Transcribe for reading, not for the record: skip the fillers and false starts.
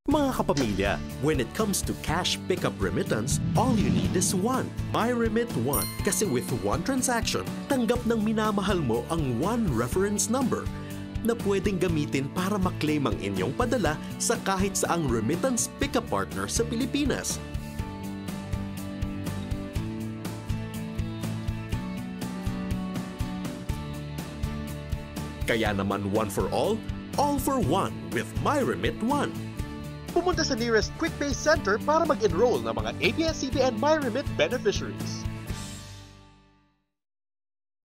Mga kapamilya, when it comes to cash pickup remittance, all you need is one. myREMIT 1. Kasi with one transaction, tanggap ng minamahal mo ang one reference number na pwedeng gamitin para maklaim ang inyong padala sa kahit saang remittance pickup partner sa Pilipinas. Kaya naman one for all for one with myREMIT 1. Pumunta sa nearest Quick Pay Center para mag-enroll ng mga ABS-CBN myREMIT beneficiaries.